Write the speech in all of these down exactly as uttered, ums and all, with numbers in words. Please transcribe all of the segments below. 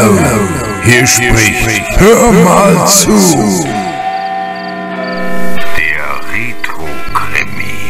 Hallo, hier spricht Hör mal zu. Der Retro-Krimi.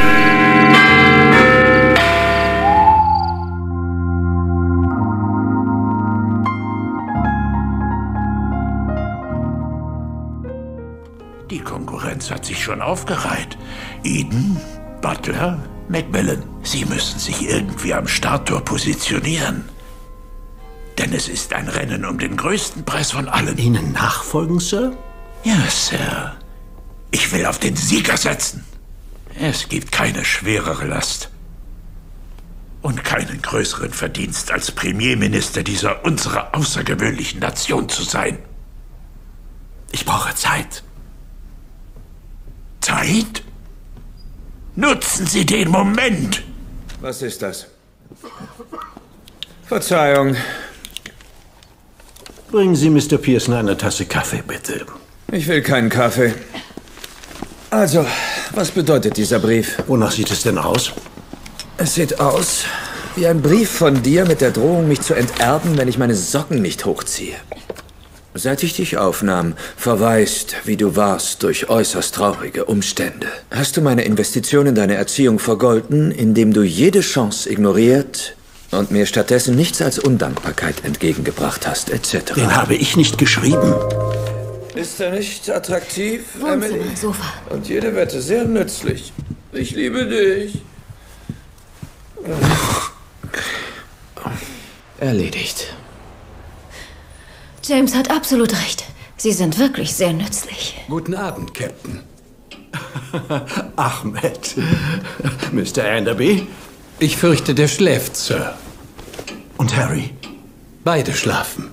Die Konkurrenz hat sich schon aufgereiht. Eden, Butler, Macmillan. Sie müssen sich irgendwie am Starttor positionieren. Denn es ist ein Rennen um den größten Preis von allen. Ihnen nachfolgen, Sir? Ja, Sir. Ich will auf den Sieger setzen. Es gibt keine schwerere Last. Und keinen größeren Verdienst, als Premierminister dieser unserer außergewöhnlichen Nation zu sein. Ich brauche Zeit. Zeit? Nutzen Sie den Moment! Was ist das? Verzeihung. Bringen Sie Mister Pearson eine Tasse Kaffee, bitte. Ich will keinen Kaffee. Also, was bedeutet dieser Brief? Wonach sieht es denn aus? Es sieht aus wie ein Brief von dir mit der Drohung, mich zu enterben, wenn ich meine Socken nicht hochziehe. Seit ich dich aufnahm, verwaist, wie du warst, durch äußerst traurige Umstände. Hast du meine Investition in deine Erziehung vergolten, indem du jede Chance ignoriert und mir stattdessen nichts als Undankbarkeit entgegengebracht hast, et cetera. Den habe ich nicht geschrieben. Ist er nicht attraktiv, Wohnzimmer, Emily? Sofa. Und jede Wette sehr nützlich. Ich liebe dich. Erledigt. James hat absolut recht. Sie sind wirklich sehr nützlich. Guten Abend, Captain. Ahmed. Mister Anderby? Ich fürchte, der schläft, Sir. Und Harry? Beide schlafen.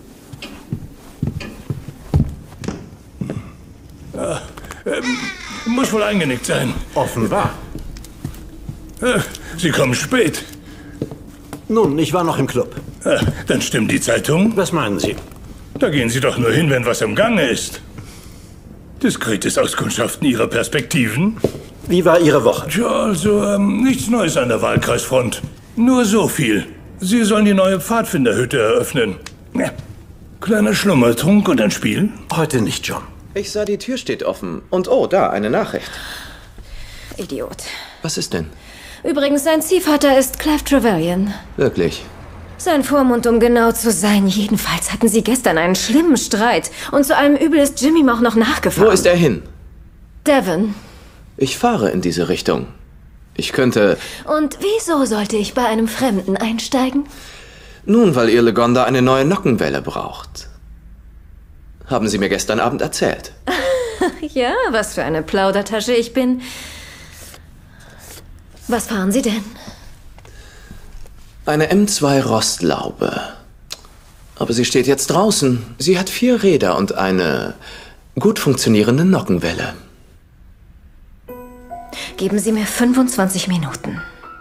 Ja, ähm, muss wohl eingenickt sein. Offenbar. Äh, Sie kommen spät. Nun, ich war noch im Club. Äh, dann stimmt die Zeitung. Was meinen Sie? Da gehen Sie doch nur hin, wenn was im Gange ist. Diskretes Auskundschaften Ihrer Perspektiven. Wie war Ihre Woche? Tja, also ähm, nichts Neues an der Wahlkreisfront. Nur so viel. Sie sollen die neue Pfadfinderhütte eröffnen. Ja. Kleiner Schlummertrunk und ein Spiel? Heute nicht, John. Ich sah, die Tür steht offen. Und oh, da, eine Nachricht. Idiot. Was ist denn? Übrigens, sein Ziehvater ist Clive Trevelyan. Wirklich? Sein Vormund, um genau zu sein. Jedenfalls hatten sie gestern einen schlimmen Streit. Und zu allem Übel ist Jimmy ihm auch noch nachgefahren. Wo ist er hin? Devon. Ich fahre in diese Richtung. Ich könnte... Und wieso sollte ich bei einem Fremden einsteigen? Nun, weil ihr Legonda eine neue Nockenwelle braucht. Haben Sie mir gestern Abend erzählt. Ja, was für eine Plaudertasche ich bin. Was fahren Sie denn? Eine M zwei Rostlaube. Aber sie steht jetzt draußen. Sie hat vier Räder und eine gut funktionierende Nockenwelle. Geben Sie mir fünfundzwanzig Minuten.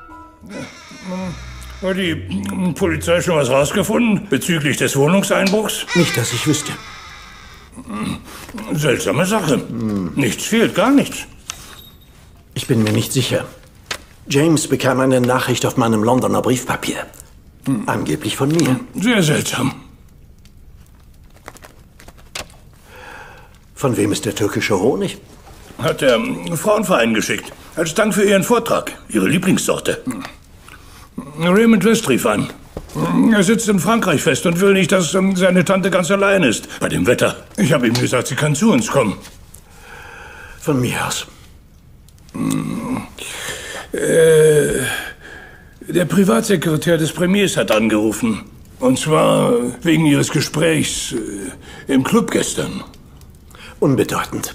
Hat die Polizei schon was rausgefunden bezüglich des Wohnungseinbruchs? Nicht, dass ich wüsste. Seltsame Sache. Hm. Nichts fehlt, gar nichts. Ich bin mir nicht sicher. James bekam eine Nachricht auf meinem Londoner Briefpapier. Hm. Angeblich von mir. Sehr seltsam. Von wem ist der türkische Honig? Hat der Frauenverein geschickt. Als Dank für Ihren Vortrag. Ihre Lieblingssorte. Raymond West rief an. Er sitzt in Frankreich fest und will nicht, dass seine Tante ganz allein ist. Bei dem Wetter. Ich habe ihm gesagt, sie kann zu uns kommen. Von mir aus. Äh, der Privatsekretär des Premiers hat angerufen. Und zwar wegen Ihres Gesprächs äh, im Club gestern. Unbedeutend.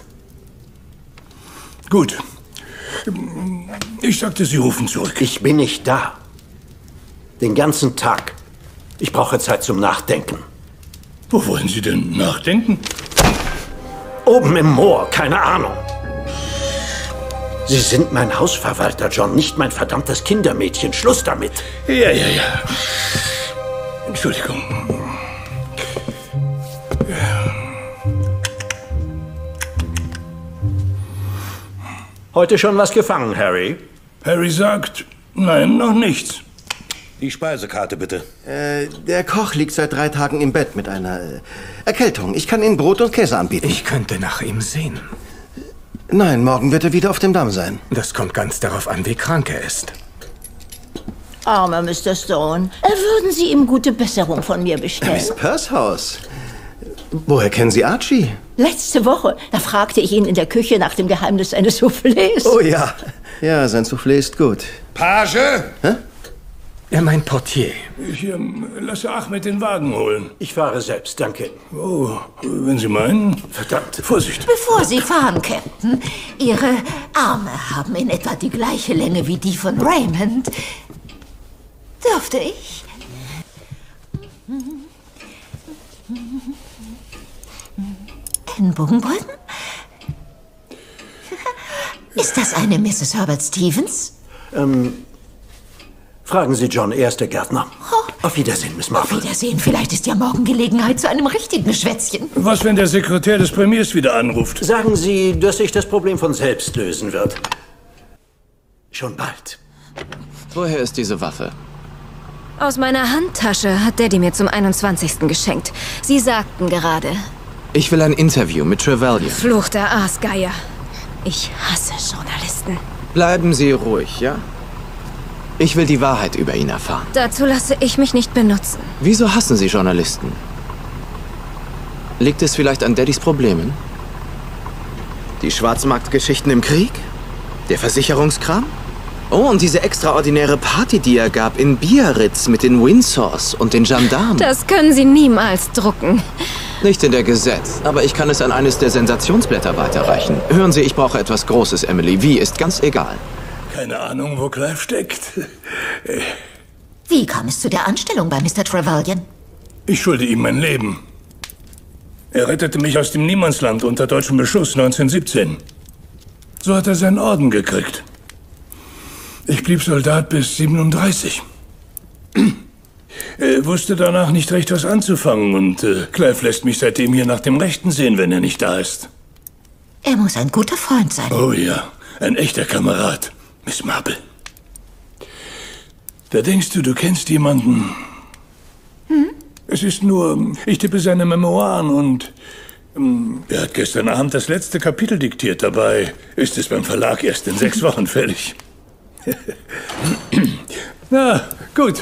Gut. Ich sagte, Sie rufen zurück. Ich bin nicht da. Den ganzen Tag. Ich brauche Zeit zum Nachdenken. Wo wollen Sie denn nachdenken? Oben im Moor, keine Ahnung. Sie sind mein Hausverwalter, John, nicht mein verdammtes Kindermädchen. Schluss damit. Ja, ja, ja. Entschuldigung. Heute schon was gefangen, Harry? Harry sagt, nein, noch nichts. Die Speisekarte, bitte. Äh, der Koch liegt seit drei Tagen im Bett mit einer äh, Erkältung. Ich kann Ihnen Brot und Käse anbieten. Ich könnte nach ihm sehen. Nein, morgen wird er wieder auf dem Damm sein. Das kommt ganz darauf an, wie krank er ist. Armer Mister Stone. Würden Sie ihm gute Besserung von mir bestellen? Miss Percehouse. Woher kennen Sie Archie? Letzte Woche, da fragte ich ihn in der Küche nach dem Geheimnis eines Soufflés. Oh ja. Ja, sein Soufflé ist gut. Page? Hä? Er meint Portier. Ich ähm, lasse Ahmed den Wagen holen. Ich fahre selbst, danke. Oh, wenn Sie meinen. Verdammt. Vorsicht. Bevor Sie fahren, Captain, Ihre Arme haben in etwa die gleiche Länge wie die von Raymond. Dürfte ich? Ellenbogenbrücken? Ist das eine Misses Herbert Stevens? Ähm, fragen Sie John, er ist der Gärtner. Oh. Auf Wiedersehen, Miss Marple. Auf Wiedersehen, vielleicht ist ja morgen Gelegenheit zu einem richtigen Schwätzchen. Was, wenn der Sekretär des Premiers wieder anruft? Sagen Sie, dass sich das Problem von selbst lösen wird. Schon bald. Woher ist diese Waffe? Aus meiner Handtasche hat Daddy mir zum einundzwanzigsten geschenkt. Sie sagten gerade. Ich will ein Interview mit Trevelyan. Fluch der Aasgeier. Ich hasse Journalisten. Bleiben Sie ruhig, ja? Ich will die Wahrheit über ihn erfahren. Dazu lasse ich mich nicht benutzen. Wieso hassen Sie Journalisten? Liegt es vielleicht an Daddys Problemen? Die Schwarzmarktgeschichten im Krieg? Der Versicherungskram? Oh, und diese extraordinäre Party, die er gab in Biarritz mit den Windsors und den Gendarmen. Das können Sie niemals drucken. Nicht in der Gesetz, aber ich kann es an eines der Sensationsblätter weiterreichen. Hören Sie, ich brauche etwas Großes, Emily. Wie, ist ganz egal. Keine Ahnung, wo Clive steckt. Wie kam es zu der Anstellung bei Mister Trevelyan? Ich schulde ihm mein Leben. Er rettete mich aus dem Niemandsland unter deutschem Beschuss neunzehnhundertsiebzehn. So hat er seinen Orden gekriegt. Ich blieb Soldat bis siebenunddreißig. Er wusste danach nicht recht, was anzufangen. Und äh, Clive lässt mich seitdem hier nach dem Rechten sehen, wenn er nicht da ist. Er muss ein guter Freund sein. Oh ja, ein echter Kamerad, Miss Marple. Da denkst du, du kennst jemanden. Hm? Es ist nur, ich tippe seine Memoiren und ähm, er hat gestern Abend das letzte Kapitel diktiert. Dabei ist es beim Verlag erst in sechs Wochen fertig. Na, gut.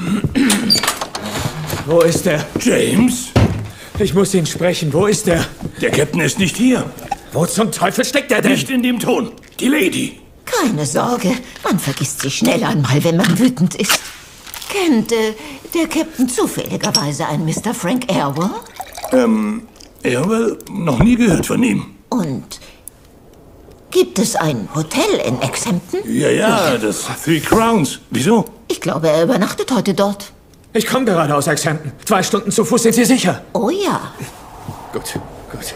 Wo ist er? James? Ich muss ihn sprechen. Wo ist er? Der Captain ist nicht hier. Wo zum Teufel steckt er denn? Nicht in dem Ton. Die Lady. Keine Sorge, man vergisst sich schnell einmal, wenn man wütend ist. Kennt äh, der Captain zufälligerweise einen Mister Frank Airwell? Ähm, Airwell? Noch nie gehört von ihm. Und gibt es ein Hotel in Exhampton? Ja, ja, das Three Crowns. Wieso? Ich glaube, er übernachtet heute dort. Ich komme gerade aus Exhampton. Zwei Stunden zu Fuß, sind Sie sicher? Oh ja. Gut, gut.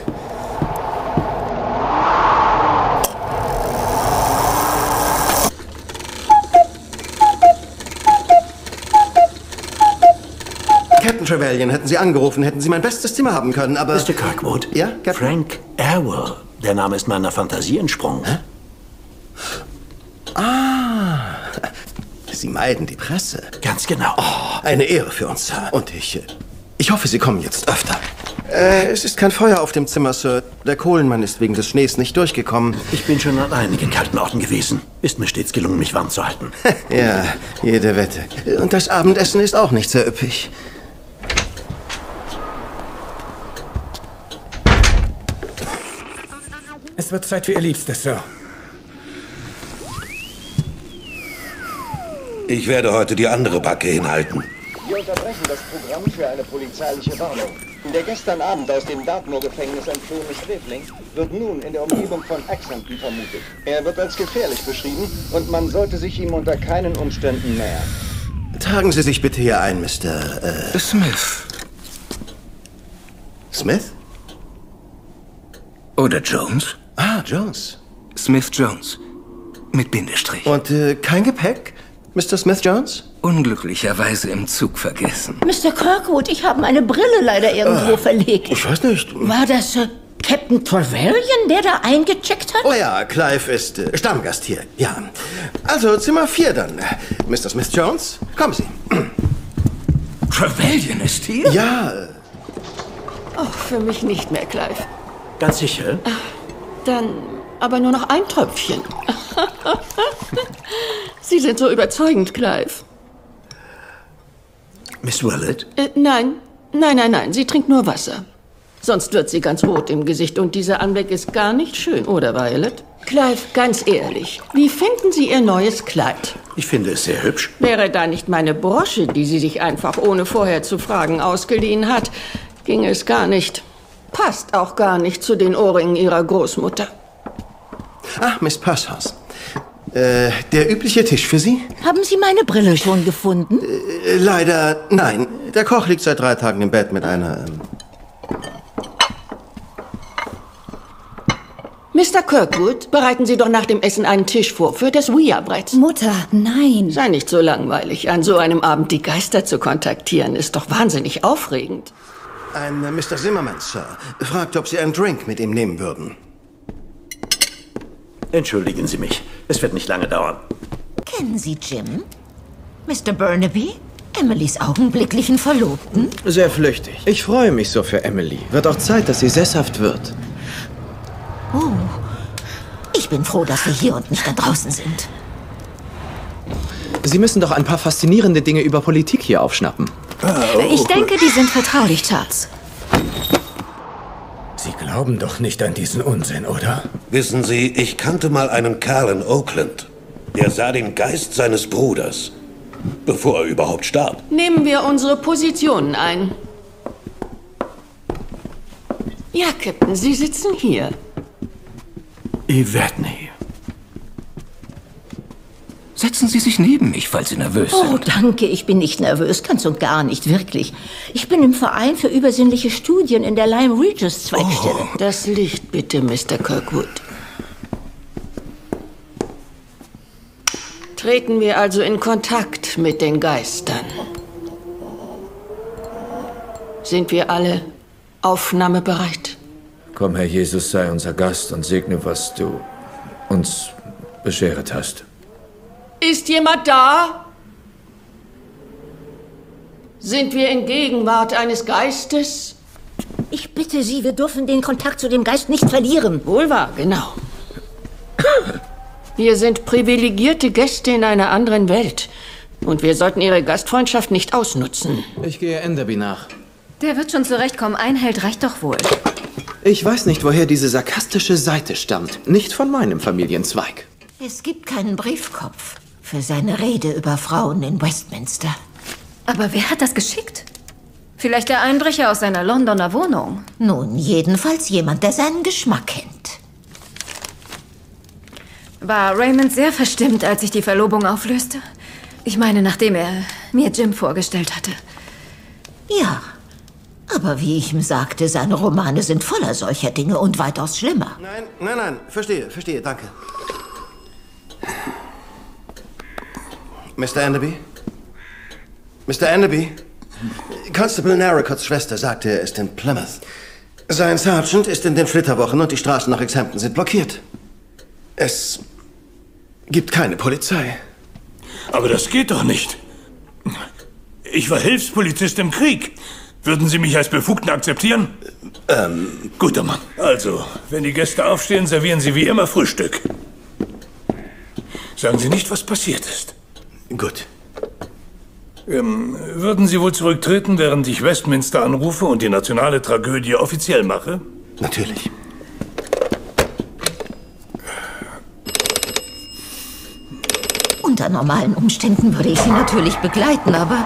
Captain Trevelyan, hätten Sie angerufen, hätten Sie mein bestes Zimmer haben können, aber... Mister Kirkwood? Ja, Captain? Frank Airwell. Der Name ist meiner Fantasie entsprungen. Hä? Ah, Sie meiden die Presse. Ganz genau. Oh, eine Ehre für uns, Sir. Und ich... Ich hoffe, Sie kommen jetzt öfter. Äh, es ist kein Feuer auf dem Zimmer, Sir. Der Kohlenmann ist wegen des Schnees nicht durchgekommen. Ich bin schon an einigen kalten Orten gewesen. Ist mir stets gelungen, mich warm zu halten. Ja, jede Wette. Und das Abendessen ist auch nicht sehr üppig. Es wird Zeit für Ihr Liebstes, Sir. Ich werde heute die andere Backe hinhalten. Wir unterbrechen das Programm für eine polizeiliche Warnung. Der gestern Abend aus dem Dartmoor-Gefängnis entflohene Sträfling wird nun in der Umgebung von Exhampton vermutet. Er wird als gefährlich beschrieben und man sollte sich ihm unter keinen Umständen nähern. Tragen Sie sich bitte hier ein, Mister Äh Smith. Smith? Oder Jones? Ah, Jones. Smith Jones. Mit Bindestrich. Und äh, kein Gepäck, Mister Smith Jones? Unglücklicherweise im Zug vergessen. Mister Kirkwood, ich habe meine Brille leider irgendwo äh, verlegt. Ich weiß nicht. War das äh, Captain Trevelyan, der da eingecheckt hat? Oh ja, Clive ist äh, Stammgast hier. Ja. Also Zimmer vier dann. Mister Smith Jones, kommen Sie. Trevelyan ist hier? Ja. Oh, für mich nicht mehr, Clive. Ganz sicher? Dann aber nur noch ein Tröpfchen. Sie sind so überzeugend, Clive. Miss Willett? Äh, nein, nein, nein, nein. Sie trinkt nur Wasser. Sonst wird sie ganz rot im Gesicht und dieser Anblick ist gar nicht schön, oder Violet? Clive, ganz ehrlich, wie finden Sie Ihr neues Kleid? Ich finde es sehr hübsch. Wäre da nicht meine Brosche, die sie sich einfach ohne vorher zu fragen ausgeliehen hat, ging es gar nicht. Passt auch gar nicht zu den Ohrringen Ihrer Großmutter. Ah, Miss Pursehouse. Äh, der übliche Tisch für Sie? Haben Sie meine Brille schon gefunden? Äh, leider nein. Der Koch liegt seit drei Tagen im Bett mit einer... Ähm Mister Kirkwood, bereiten Sie doch nach dem Essen einen Tisch vor für das Ouija-Brett. Mutter, nein. Sei nicht so langweilig. An so einem Abend die Geister zu kontaktieren, ist doch wahnsinnig aufregend. Ein äh, Mister Zimmerman, Sir, fragt, ob Sie einen Drink mit ihm nehmen würden. Entschuldigen Sie mich. Es wird nicht lange dauern. Kennen Sie Jim? Mister Burnaby? Emilys augenblicklichen Verlobten? Sehr flüchtig. Ich freue mich so für Emily. Wird auch Zeit, dass sie sesshaft wird. Oh, ich bin froh, dass wir hier und nicht da draußen sind. Sie müssen doch ein paar faszinierende Dinge über Politik hier aufschnappen. Oh. Ich denke, die sind vertraulich, Charles. Sie glauben doch nicht an diesen Unsinn, oder? Wissen Sie, ich kannte mal einen Kerl in Oakland. Der sah den Geist seines Bruders, bevor er überhaupt starb. Nehmen wir unsere Positionen ein. Ja, Captain, Sie sitzen hier. Evadne. Setzen Sie sich neben mich, falls Sie nervös Oh, sind. danke, ich bin nicht nervös, ganz und gar nicht, wirklich. Ich bin im Verein für übersinnliche Studien in der Lyme Regis Zweigstelle. Oh, das Licht bitte, Mister Kirkwood. Treten wir also in Kontakt mit den Geistern. Sind wir alle aufnahmebereit? Komm, Herr Jesus, sei unser Gast und segne, was du uns beschert hast. Ist jemand da? Sind wir in Gegenwart eines Geistes? Ich bitte Sie, wir dürfen den Kontakt zu dem Geist nicht verlieren. Wohl wahr, genau. Wir sind privilegierte Gäste in einer anderen Welt. Und wir sollten Ihre Gastfreundschaft nicht ausnutzen. Ich gehe Enderby nach. Der wird schon zurechtkommen. Ein Held reicht doch wohl. Ich weiß nicht, woher diese sarkastische Seite stammt. Nicht von meinem Familienzweig. Es gibt keinen Briefkopf für seine Rede über Frauen in Westminster. Aber wer hat das geschickt? Vielleicht der Einbrecher aus seiner Londoner Wohnung. Nun, jedenfalls jemand, der seinen Geschmack kennt. War Raymond sehr verstimmt, als ich die Verlobung auflöste? Ich meine, nachdem er mir Jim vorgestellt hatte. Ja, aber wie ich ihm sagte, seine Romane sind voller solcher Dinge und weitaus schlimmer. Nein, nein, nein, verstehe, verstehe, danke. Mister Enderby? Mister Enderby? Constable Narracotts Schwester sagte, er ist in Plymouth. Sein Sergeant ist in den Flitterwochen und die Straßen nach Exhampton sind blockiert. Es gibt keine Polizei. Aber das geht doch nicht. Ich war Hilfspolizist im Krieg. Würden Sie mich als Befugten akzeptieren? Ähm... Guter Mann. Also, wenn die Gäste aufstehen, servieren Sie wie immer Frühstück. Sagen Sie nicht, was passiert ist. Gut. Ähm, würden Sie wohl zurücktreten, während ich Westminster anrufe und die nationale Tragödie offiziell mache? Natürlich. Unter normalen Umständen würde ich Sie natürlich begleiten, aber...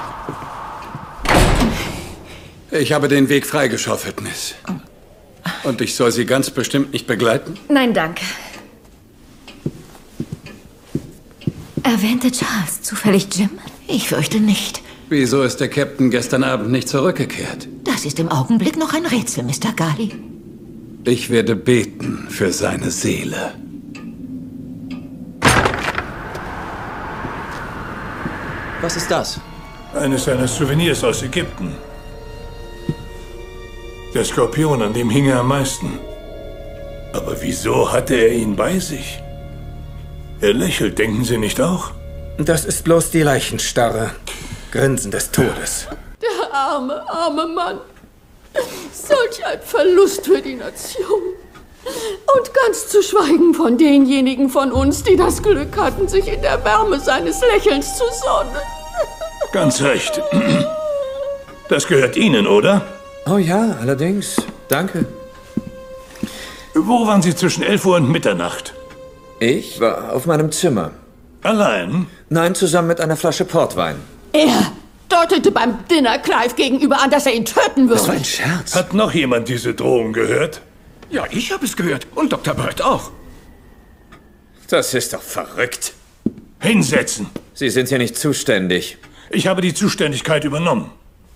Ich habe den Weg freigeschaufelt, Miss. Und ich soll Sie ganz bestimmt nicht begleiten? Nein, danke. Erwähnte Charles zufällig Jim? Ich fürchte nicht. Wieso ist der Captain gestern Abend nicht zurückgekehrt? Das ist im Augenblick noch ein Rätsel, Mister Gali. Ich werde beten für seine Seele. Was ist das? Eines seiner Souvenirs aus Ägypten. Der Skorpion, an dem hing er am meisten. Aber wieso hatte er ihn bei sich? Er lächelt, denken Sie nicht auch? Das ist bloß die Leichenstarre. Grinsen des Todes. Der arme, arme Mann. Solch ein Verlust für die Nation. Und ganz zu schweigen von denjenigen von uns, die das Glück hatten, sich in der Wärme seines Lächelns zu sonnen. Ganz recht. Das gehört Ihnen, oder? Oh ja, allerdings. Danke. Wo waren Sie zwischen elf Uhr und Mitternacht? Ich war auf meinem Zimmer. Allein? Nein, zusammen mit einer Flasche Portwein. Er deutete beim Dinner Clive gegenüber an, dass er ihn töten würde. Das war ein Scherz. Hat noch jemand diese Drohung gehört? Ja, ich habe es gehört. Und Doktor Bird auch. Das ist doch verrückt. Hinsetzen. Sie sind hier nicht zuständig. Ich habe die Zuständigkeit übernommen.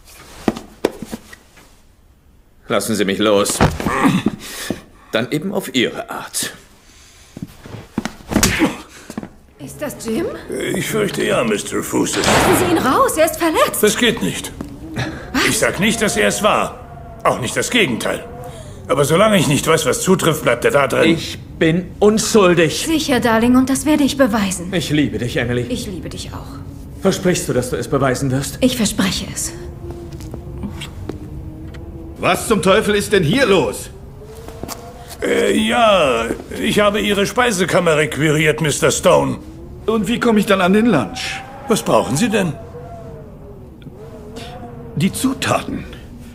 Lassen Sie mich los. Dann eben auf Ihre Art. Ist das Jim? Ich fürchte ja, Mister Fuße. Lassen Sie ihn raus, er ist verletzt. Das geht nicht. Ich sag nicht, dass er es war. Auch nicht das Gegenteil. Aber solange ich nicht weiß, was zutrifft, bleibt er da drin. Ich bin unschuldig. Sicher, Darling, und das werde ich beweisen. Ich liebe dich, Emily. Ich liebe dich auch. Versprichst du, dass du es beweisen wirst? Ich verspreche es. Was zum Teufel ist denn hier los? Äh, ja, ich habe Ihre Speisekammer requiriert, Mister Stone. Und wie komme ich dann an den Lunch? Was brauchen Sie denn? Die Zutaten.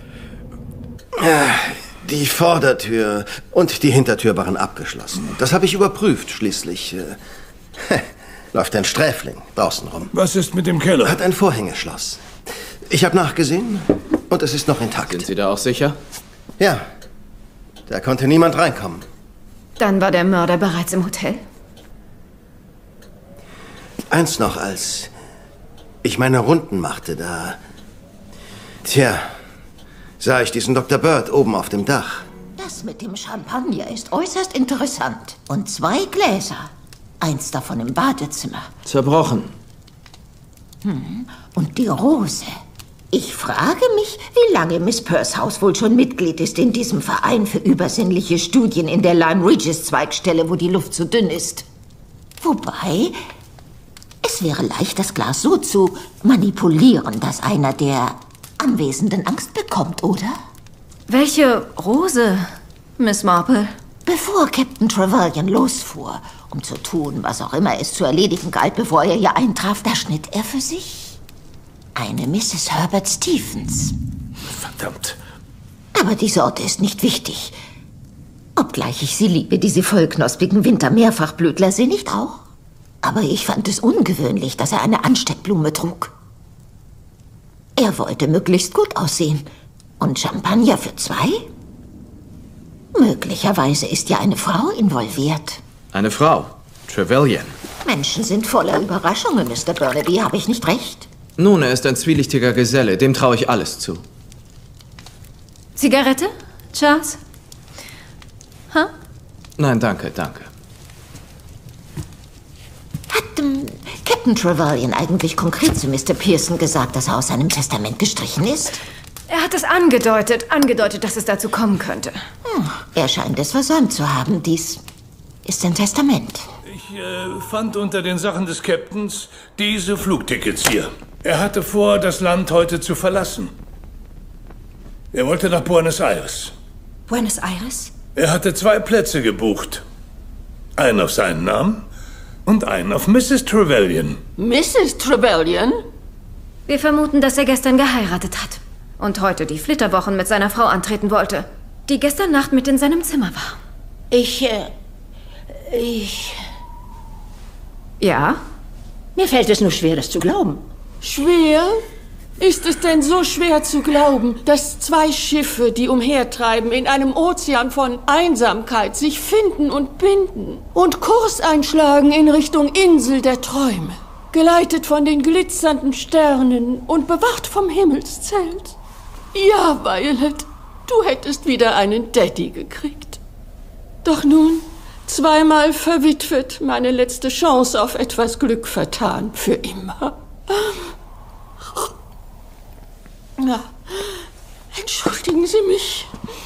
Die Vordertür und die Hintertür waren abgeschlossen. Das habe ich überprüft. Schließlich äh, läuft ein Sträfling draußen rum. Was ist mit dem Keller? Hat ein Vorhängeschloss. Ich habe nachgesehen und es ist noch intakt. Sind Sie da auch sicher? Ja. Da konnte niemand reinkommen. Dann war der Mörder bereits im Hotel? Eins noch, als ich meine Runden machte, da... Tja, sah ich diesen Doktor Bird oben auf dem Dach. Das mit dem Champagner ist äußerst interessant. Und zwei Gläser. Eins davon im Badezimmer. Zerbrochen. Hm. Und die Rose. Ich frage mich, wie lange Miss Pursehouse wohl schon Mitglied ist in diesem Verein für übersinnliche Studien in der Lyme Regis Zweigstelle, wo die Luft so dünn ist. Wobei, es wäre leicht, das Glas so zu manipulieren, dass einer der Anwesenden Angst bekommt, oder? Welche Rose, Miss Marple? Bevor Captain Trevelyan losfuhr, um zu tun, was auch immer es zu erledigen galt, bevor er hier eintraf, da schnitt er für sich eine Misses Herbert Stephens. Verdammt. Aber die Sorte ist nicht wichtig. Obgleich ich sie liebe, diese vollknospigen Wintermehrfachblütler, sie nicht auch? Aber ich fand es ungewöhnlich, dass er eine Ansteckblume trug. Er wollte möglichst gut aussehen. Und Champagner für zwei? Möglicherweise ist ja eine Frau involviert. Eine Frau. Trevelyan. Menschen sind voller Überraschungen, Mister Burnaby, habe ich nicht recht? Nun, er ist ein zwielichtiger Geselle. Dem traue ich alles zu. Zigarette, Charles? Ha? Huh? Nein, danke, danke. Hat ähm, Captain Trevelyan eigentlich konkret zu Mister Pearson gesagt, dass er aus seinem Testament gestrichen ist? Er hat es angedeutet, angedeutet, dass es dazu kommen könnte. Hm, er scheint es versäumt zu haben. Dies ist ein Testament. Ich äh, fand unter den Sachen des Captains diese Flugtickets hier. Er hatte vor, das Land heute zu verlassen. Er wollte nach Buenos Aires. Buenos Aires? Er hatte zwei Plätze gebucht. Einen auf seinen Namen und einen auf Misses Trevelyan. Misses Trevelyan? Wir vermuten, dass er gestern geheiratet hat und heute die Flitterwochen mit seiner Frau antreten wollte, die gestern Nacht mit in seinem Zimmer war. Ich, äh, ich... Ja? Mir fällt es nur schwer, das zu glauben. Schwer? Ist es denn so schwer zu glauben, dass zwei Schiffe, die umhertreiben, in einem Ozean von Einsamkeit sich finden und binden und Kurs einschlagen in Richtung Insel der Träume, geleitet von den glitzernden Sternen und bewacht vom Himmelszelt? Ja, Violet, du hättest wieder einen Daddy gekriegt. Doch nun, zweimal verwitwet, meine letzte Chance auf etwas Glück vertan, für immer. Ja. Entschuldigen Sie mich.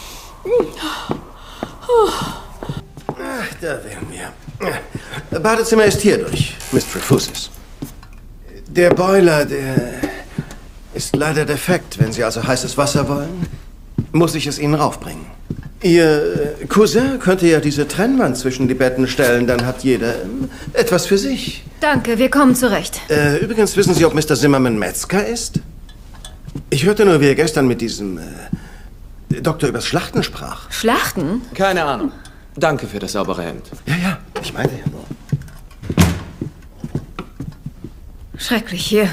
Ach, da wären wir. Badezimmer ist hier durch, Miss Trefusis. Der Boiler, der ist leider defekt. Wenn Sie also heißes Wasser wollen, muss ich es Ihnen raufbringen. Ihr Cousin könnte ja diese Trennwand zwischen die Betten stellen, dann hat jeder ähm, etwas für sich. Danke, wir kommen zurecht. Äh, übrigens, wissen Sie, ob Mister Zimmerman Metzger ist? Ich hörte nur, wie er gestern mit diesem äh, Doktor übers Schlachten sprach. Schlachten? Keine Ahnung. Danke für das saubere Hemd. Ja, ja, ich meinte ja nur. Schrecklich hier.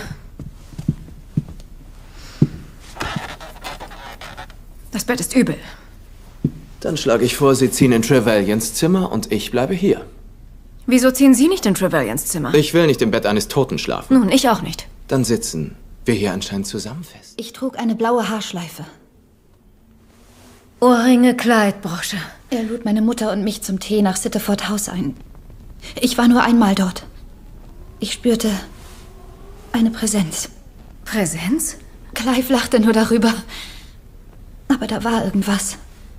Das Bett ist übel. Dann schlage ich vor, Sie ziehen in Trevelyan's Zimmer und ich bleibe hier. Wieso ziehen Sie nicht in Trevelyan's Zimmer? Ich will nicht im Bett eines Toten schlafen. Nun, ich auch nicht. Dann sitzen wir hier anscheinend zusammen fest. Ich trug eine blaue Haarschleife. Ohrringe, Kleid, Brosche. Er lud meine Mutter und mich zum Tee nach Sitteford House ein. Ich war nur einmal dort. Ich spürte eine Präsenz. Präsenz? Clive lachte nur darüber. Aber da war irgendwas.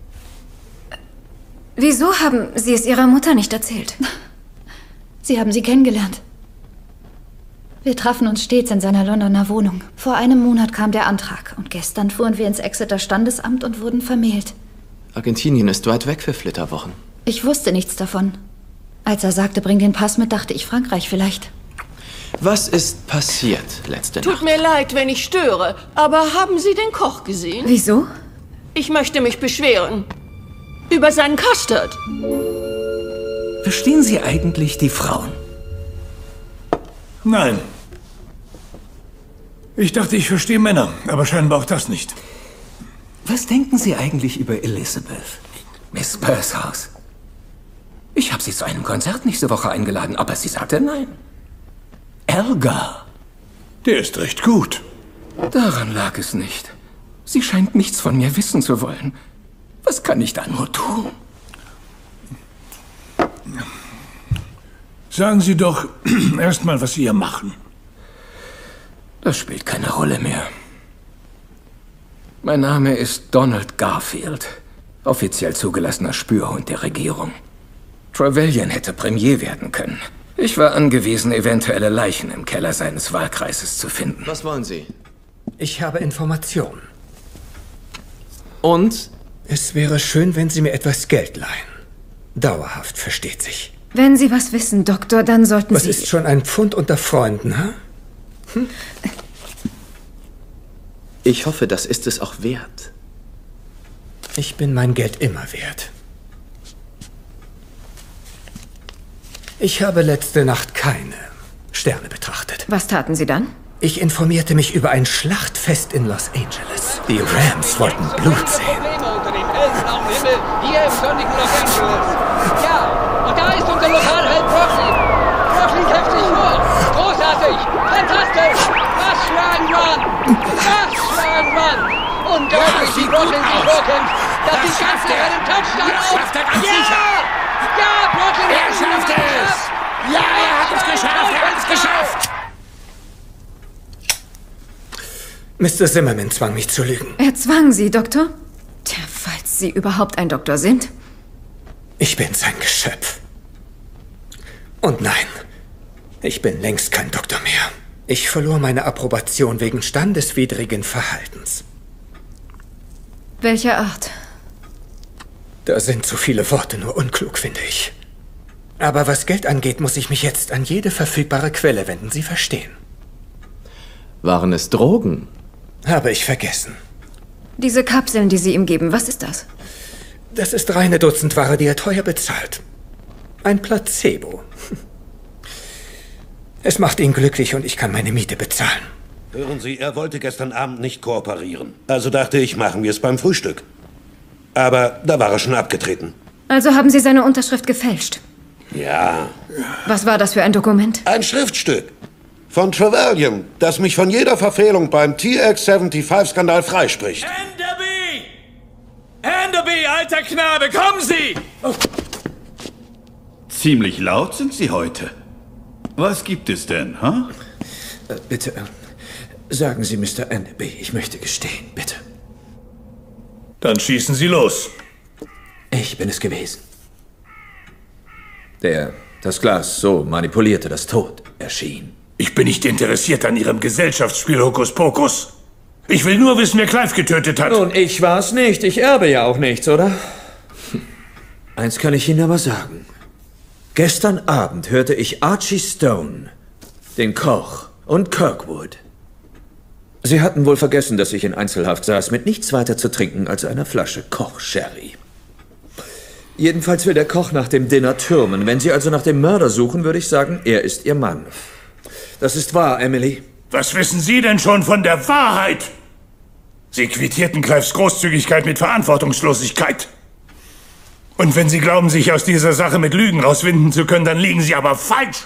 Wieso haben Sie es Ihrer Mutter nicht erzählt? Sie haben sie kennengelernt. Wir trafen uns stets in seiner Londoner Wohnung. Vor einem Monat kam der Antrag und gestern fuhren wir ins Exeter Standesamt und wurden vermählt. Argentinien ist weit weg für Flitterwochen. Ich wusste nichts davon. Als er sagte, bring den Pass mit, dachte ich Frankreich vielleicht. Was ist passiert letzte Tut Nacht? mir leid, wenn ich störe, aber haben Sie den Koch gesehen? Wieso? Ich möchte mich beschweren. Über seinen Custard. Verstehen Sie eigentlich die Frauen? Nein. Ich dachte, ich verstehe Männer, aber scheinbar auch das nicht. Was denken Sie eigentlich über Elizabeth? Miss Percehouse? Ich habe sie zu einem Konzert nächste Woche eingeladen, aber sie sagte nein. Elgar. Der ist recht gut. Daran lag es nicht. Sie scheint nichts von mir wissen zu wollen. Was kann ich da nur tun? Sagen Sie doch erstmal, was Sie hier machen. Das spielt keine Rolle mehr. Mein Name ist Donald Garfield, offiziell zugelassener Spürhund der Regierung. Trevelyan hätte Premier werden können. Ich war angewiesen, eventuelle Leichen im Keller seines Wahlkreises zu finden. Was wollen Sie? Ich habe Informationen. Und? Es wäre schön, wenn Sie mir etwas Geld leihen. Dauerhaft, versteht sich. Wenn Sie was wissen, Doktor, dann sollten was Sie... Was ist schon ein Pfund unter Freunden, ha? Hm? Ich hoffe, das ist es auch wert. Ich bin mein Geld immer wert. Ich habe letzte Nacht keine Sterne betrachtet. Was taten Sie dann? Ich informierte mich über ein Schlachtfest in Los Angeles. Die Rams wollten Blut sehen. Hier im sonnigen Los Angeles. Ja, und da ist unser Lokalheld Brockley. Brockley kämpft sich vor. Großartig. Fantastisch. Was für ein Run. Was für ein Run. Unglaublich, wie Brockley sich vorkämpft. Das die ganze Rennen Touchdown auf. Ja! Ja, Brockley Er schafft es. Ja, er hat es geschafft. Er hat es geschafft. Mister Zimmerman zwang mich zu lügen. Er zwang Sie, Doktor? Tja, falls Sie überhaupt ein Doktor sind. Ich bin sein Geschöpf. Und nein, ich bin längst kein Doktor mehr. Ich verlor meine Approbation wegen standeswidrigen Verhaltens. Welcher Art? Da sind zu viele Worte nur unklug, finde ich. Aber was Geld angeht, muss ich mich jetzt an jede verfügbare Quelle wenden. Sie verstehen. Waren es Drogen? Habe ich vergessen. Diese Kapseln, die Sie ihm geben, was ist das? Das ist reine Dutzendware, die er teuer bezahlt. Ein Placebo. Es macht ihn glücklich und ich kann meine Miete bezahlen. Hören Sie, er wollte gestern Abend nicht kooperieren. Also dachte ich, machen wir es beim Frühstück. Aber da war er schon abgetreten. Also haben Sie seine Unterschrift gefälscht? Ja. Was war das für ein Dokument? Ein Schriftstück. Von Trevelyan, das mich von jeder Verfehlung beim T X fünfundsiebzig-Skandal freispricht. Enderby! Enderby, alter Knabe, kommen Sie! Oh. Ziemlich laut sind Sie heute. Was gibt es denn, ha? Huh? Äh, bitte, äh, sagen Sie, Mister Enderby, ich möchte gestehen, bitte. Dann schießen Sie los. Ich bin es gewesen. Der das Glas so manipulierte, dass tot erschien. Ich bin nicht interessiert an Ihrem Gesellschaftsspiel Hokuspokus. Ich will nur wissen, wer Clive getötet hat. Nun, ich war's nicht. Ich erbe ja auch nichts, oder? Eins kann ich Ihnen aber sagen. Gestern Abend hörte ich Archie Stone, den Koch, und Kirkwood. Sie hatten wohl vergessen, dass ich in Einzelhaft saß, mit nichts weiter zu trinken als einer Flasche Koch-Sherry. Jedenfalls will der Koch nach dem Dinner türmen. Wenn Sie also nach dem Mörder suchen, würde ich sagen, er ist Ihr Mann. Das ist wahr, Emily. Was wissen Sie denn schon von der Wahrheit? Sie quittierten Clives Großzügigkeit mit Verantwortungslosigkeit. Und wenn Sie glauben, sich aus dieser Sache mit Lügen rauswinden zu können, dann liegen Sie aber falsch.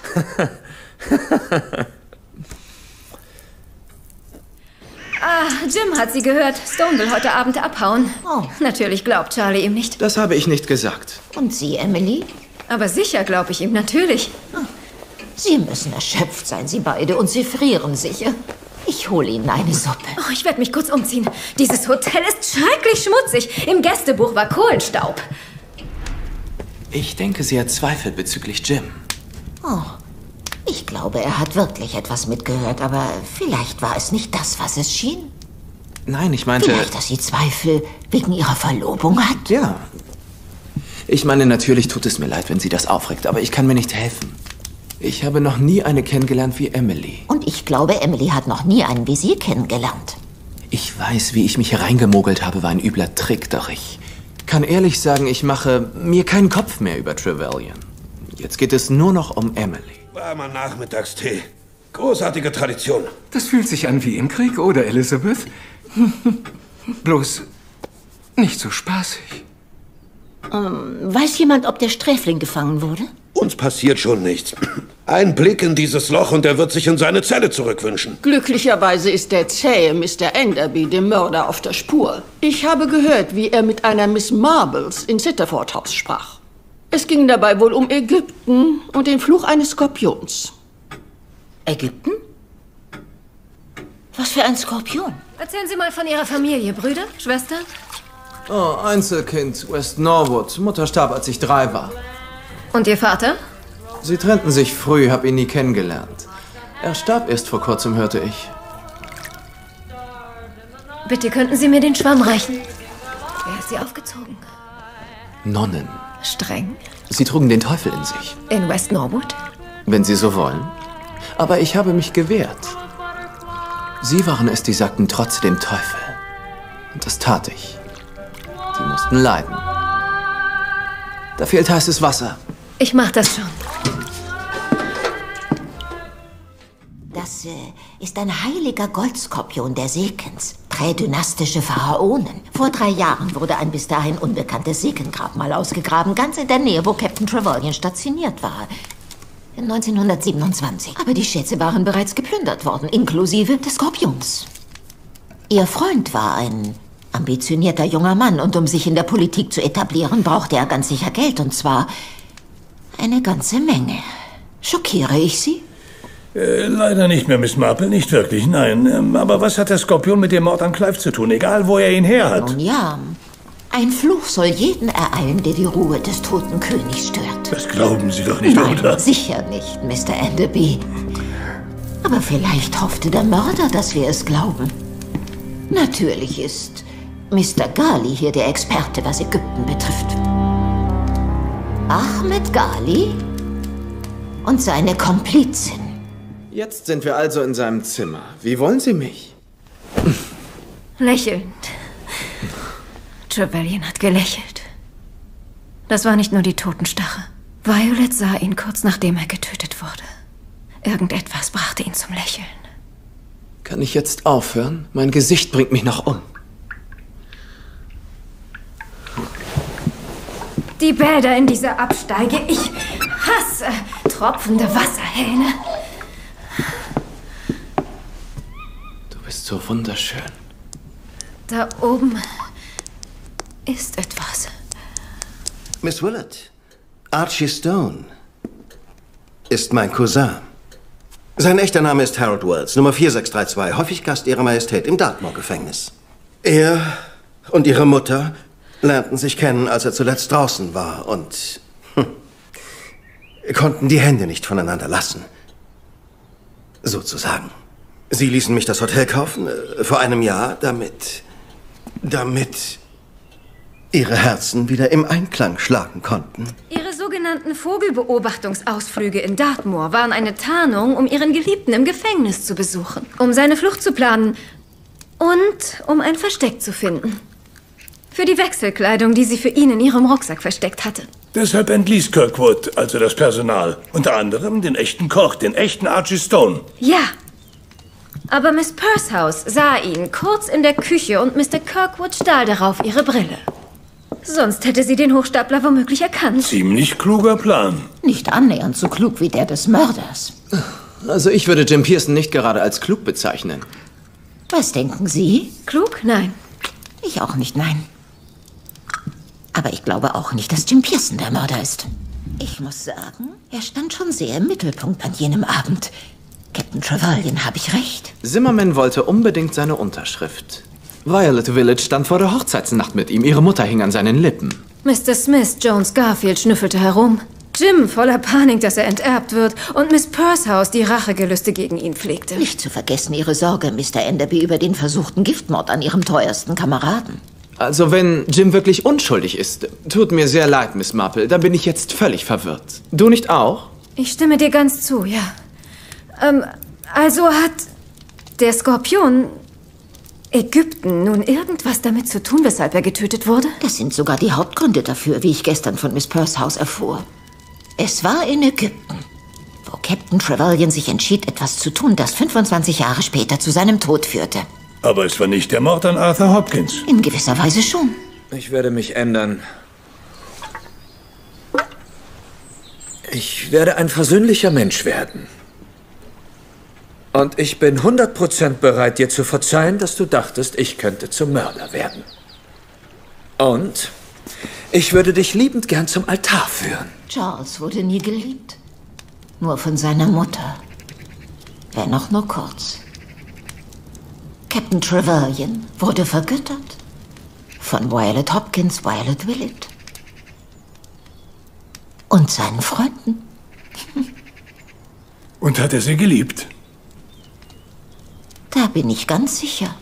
Ah, Jim hat sie gehört. Stone will heute Abend abhauen. Oh. Natürlich glaubt Charlie ihm nicht. Das habe ich nicht gesagt. Und Sie, Emily? Aber sicher glaube ich ihm, natürlich. Sie müssen erschöpft sein, Sie beide, und Sie frieren sicher. Ich hole Ihnen eine Suppe. Oh, ich werde mich kurz umziehen. Dieses Hotel ist schrecklich schmutzig. Im Gästebuch war Kohlenstaub. Ich denke, sie hat Zweifel bezüglich Jim. Oh, ich glaube, er hat wirklich etwas mitgehört, aber vielleicht war es nicht das, was es schien. Nein, ich meinte... Vielleicht, dass sie Zweifel wegen ihrer Verlobung hat? Ja. Ich meine, natürlich tut es mir leid, wenn sie das aufregt, aber ich kann mir nicht helfen. Ich habe noch nie eine kennengelernt wie Emily. Und ich glaube, Emily hat noch nie einen wie Sie kennengelernt. Ich weiß, wie ich mich hereingemogelt habe, war ein übler Trick, doch ich kann ehrlich sagen, ich mache mir keinen Kopf mehr über Trevelyan. Jetzt geht es nur noch um Emily. Warmer Nachmittagstee. Großartige Tradition. Das fühlt sich an wie im Krieg, oder, Elizabeth? Bloß nicht so spaßig. Ähm, weiß jemand, ob der Sträfling gefangen wurde? Uns passiert schon nichts. Ein Blick in dieses Loch und er wird sich in seine Zelle zurückwünschen. Glücklicherweise ist der zähe Mister Enderby dem Mörder auf der Spur. Ich habe gehört, wie er mit einer Miss Marbles in Sitterford House sprach. Es ging dabei wohl um Ägypten und den Fluch eines Skorpions. Ägypten? Was für ein Skorpion? Erzählen Sie mal von Ihrer Familie, Brüder, Schwestern. Oh, Einzelkind, West Norwood. Mutter starb, als ich drei war. Und Ihr Vater? Sie trennten sich früh, hab ihn nie kennengelernt. Er starb erst vor kurzem, hörte ich. Bitte könnten Sie mir den Schwamm reichen. Wer ist Sie aufgezogen? Nonnen. Streng? Sie trugen den Teufel in sich. In West Norwood? Wenn Sie so wollen. Aber ich habe mich gewehrt. Sie waren es, die sagten trotz dem Teufel. Und das tat ich. Die mussten leiden. Da fehlt heißes Wasser. Ich mach das schon. Das äh, ist ein heiliger Goldskorpion der Sekens. Prädynastische Pharaonen. Vor drei Jahren wurde ein bis dahin unbekanntes Sekengrabmal ausgegraben, ganz in der Nähe, wo Captain Trevelyan stationiert war. neunzehnhundertsiebenundzwanzig. Aber die Schätze waren bereits geplündert worden, inklusive des Skorpions. Ihr Freund war ein ambitionierter junger Mann und um sich in der Politik zu etablieren, brauchte er ganz sicher Geld, und zwar eine ganze Menge. Schockiere ich Sie? Äh, leider nicht mehr, Miss Marple, nicht wirklich, nein. Ähm, aber was hat der Skorpion mit dem Mord an Clive zu tun, egal wo er ihn her hat? Nun ja, ein Fluch soll jeden ereilen, der die Ruhe des toten Königs stört. Das glauben Sie doch nicht, Nein, oder? Sicher nicht, Mister Enderby. Aber vielleicht hoffte der Mörder, dass wir es glauben. Natürlich ist Mister Ghali hier der Experte, was Ägypten betrifft. Ahmed Ghali und seine Komplizin. Jetzt sind wir also in seinem Zimmer. Wie wollen Sie mich? Lächelnd. Trevelyan hat gelächelt. Das war nicht nur die Totenstache. Violet sah ihn kurz nachdem er getötet wurde. Irgendetwas brachte ihn zum Lächeln. Kann ich jetzt aufhören? Mein Gesicht bringt mich noch um. Die Bäder in dieser Absteige. Ich hasse tropfende Wasserhähne. Du bist so wunderschön. Da oben ist etwas. Miss Willett, Archie Stone ist mein Cousin. Sein echter Name ist Harold Wells, Nummer vier sechs drei zwei, häufig Gast Ihrer Majestät im Dartmoor-Gefängnis. Er und ihre Mutter lernten sich kennen, als er zuletzt draußen war und hm, konnten die Hände nicht voneinander lassen. Sozusagen. Sie ließen mich das Hotel kaufen, äh, vor einem Jahr, damit... damit ihre Herzen wieder im Einklang schlagen konnten. Ihre sogenannten Vogelbeobachtungsausflüge in Dartmoor waren eine Tarnung, um ihren Geliebten im Gefängnis zu besuchen, um seine Flucht zu planen und um ein Versteck zu finden. Für die Wechselkleidung, die sie für ihn in ihrem Rucksack versteckt hatte. Deshalb entließ Kirkwood, also das Personal, unter anderem den echten Koch, den echten Archie Stone. Ja. Aber Miss Percehouse sah ihn kurz in der Küche und Mister Kirkwood stahl darauf ihre Brille. Sonst hätte sie den Hochstapler womöglich erkannt. Ziemlich kluger Plan. Nicht annähernd so klug wie der des Mörders. Also ich würde Jim Pearson nicht gerade als klug bezeichnen. Was denken Sie? Klug? Nein. Ich auch nicht, nein. Aber ich glaube auch nicht, dass Jim Pearson der Mörder ist. Ich muss sagen, er stand schon sehr im Mittelpunkt an jenem Abend. Captain Trevelyan, habe ich recht? Zimmerman wollte unbedingt seine Unterschrift. Violet Village stand vor der Hochzeitsnacht mit ihm. Ihre Mutter hing an seinen Lippen. Mister Smith, Jones Garfield, schnüffelte herum. Jim voller Panik, dass er enterbt wird. Und Miss Percehouse, die Rachegelüste gegen ihn pflegte. Nicht zu vergessen Ihre Sorge, Mister Enderby, über den versuchten Giftmord an Ihrem teuersten Kameraden. Also wenn Jim wirklich unschuldig ist, tut mir sehr leid, Miss Marple, dann bin ich jetzt völlig verwirrt. Du nicht auch? Ich stimme dir ganz zu, ja. Ähm, also hat der Skorpion Ägypten nun irgendwas damit zu tun, weshalb er getötet wurde? Das sind sogar die Hauptgründe dafür, wie ich gestern von Miss Percehouse erfuhr. Es war in Ägypten, wo Captain Trevelyan sich entschied, etwas zu tun, das fünfundzwanzig Jahre später zu seinem Tod führte. Aber es war nicht der Mord an Arthur Hopkins. In gewisser Weise schon. Ich werde mich ändern. Ich werde ein versöhnlicher Mensch werden. Und ich bin hundert Prozent bereit, dir zu verzeihen, dass du dachtest, ich könnte zum Mörder werden. Und ich würde dich liebend gern zum Altar führen. Charles wurde nie geliebt. Nur von seiner Mutter. Wenn auch nur kurz. Captain Trevelyan wurde vergöttert. Von Violet Hopkins, Violet Willett. Und seinen Freunden. Und hat er sie geliebt? Da bin ich ganz sicher.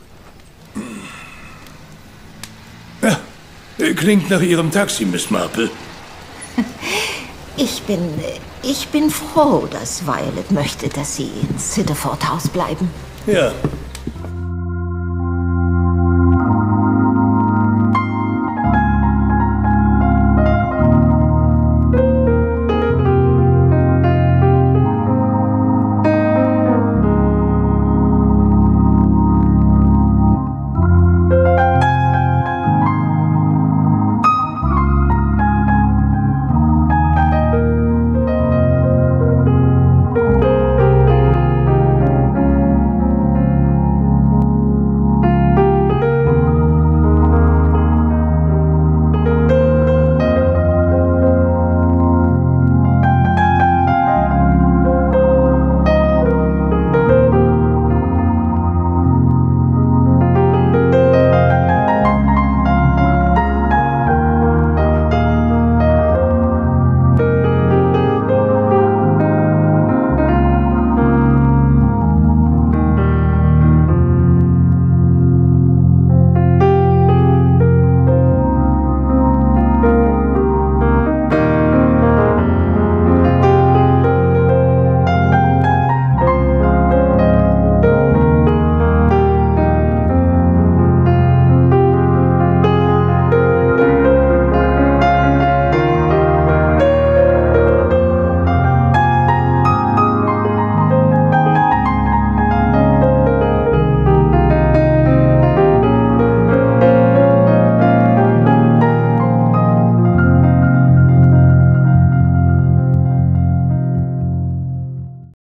Ja, klingt nach Ihrem Taxi, Miss Marple. Ich bin... ich bin froh, dass Violet möchte, dass Sie in Sittaford House bleiben. Ja,